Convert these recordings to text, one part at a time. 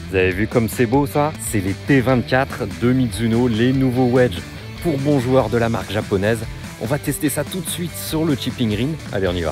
Vous avez vu comme c'est beau ça? C'est les T24 de Mizuno, les nouveaux wedges pour bons joueurs de la marque japonaise. On va tester ça tout de suite sur le chipping green. Allez, on y va.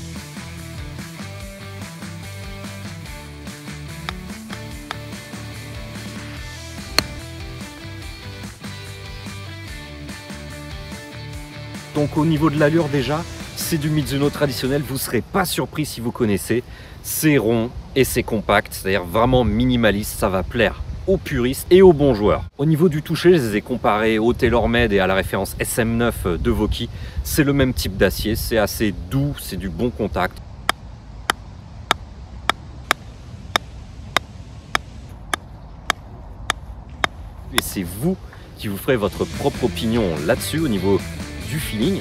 Donc au niveau de l'allure déjà, c'est du Mizuno traditionnel, vous ne serez pas surpris si vous connaissez. C'est rond et c'est compact, c'est-à-dire vraiment minimaliste, ça va plaire aux puristes et aux bons joueurs. Au niveau du toucher, je les ai comparés au TaylorMade et à la référence SM9 de Vokey. C'est le même type d'acier, c'est assez doux, c'est du bon contact. Et c'est vous qui vous ferez votre propre opinion là-dessus au niveau du feeling.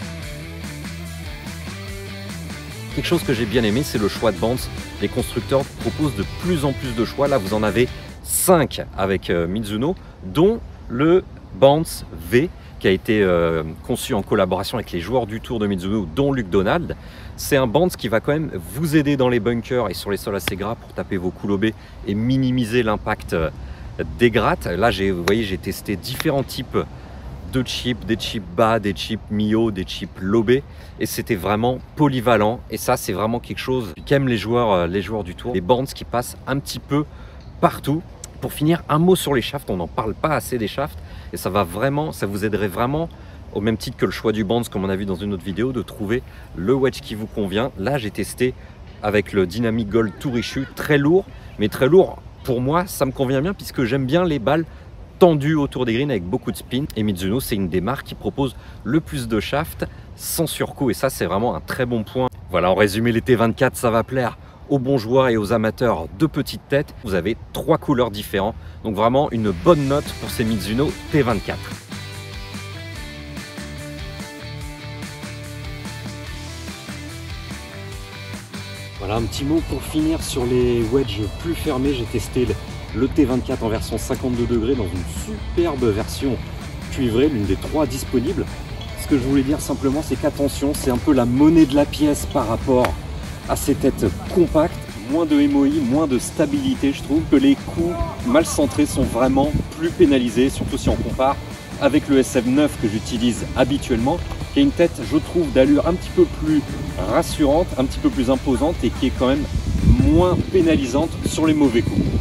Quelque chose que j'ai bien aimé, c'est le choix de bands. Les constructeurs proposent de plus en plus de choix. Là, vous en avez 5 avec Mizuno, dont le Bands V, qui a été conçu en collaboration avec les joueurs du Tour de Mizuno, dont Luc Donald. C'est un Bands qui va quand même vous aider dans les bunkers et sur les sols assez gras pour taper vos coups lobés et minimiser l'impact des grattes. Là, vous voyez, j'ai testé différents types de chips, des chips bas, des chips mi-haut, des chips lobés, et c'était vraiment polyvalent. Et ça, c'est vraiment quelque chose qu'aiment les joueurs du Tour. Les bands qui passent un petit peu partout. Pour finir, un mot sur les shafts. On n'en parle pas assez des shafts, et ça vous aiderait vraiment, au même titre que le choix du bands, comme on a vu dans une autre vidéo, de trouver le wedge qui vous convient. Là, j'ai testé avec le Dynamic Gold Tour Issue, très lourd, mais très lourd. Pour moi, ça me convient bien puisque j'aime bien les balles tendu autour des greens avec beaucoup de spin, et Mizuno c'est une des marques qui propose le plus de shaft sans surcoût, et ça c'est vraiment un très bon point. Voilà, en résumé, les T24 ça va plaire aux bons joueurs et aux amateurs de petites têtes. Vous avez 3 couleurs différentes, donc vraiment une bonne note pour ces Mizuno T24. Voilà, un petit mot pour finir sur les wedges plus fermés. J'ai testé le T24 en version 52 degrés dans une superbe version cuivrée, l'une des 3 disponibles. Ce que je voulais dire simplement, c'est qu'attention, c'est un peu la monnaie de la pièce par rapport à ces têtes compactes. Moins de MOI, moins de stabilité. Je trouve que les coups mal centrés sont vraiment plus pénalisés, surtout si on compare avec le SM9 que j'utilise habituellement, qui a une tête, je trouve, d'allure un petit peu plus rassurante, un petit peu plus imposante et qui est quand même moins pénalisante sur les mauvais coups.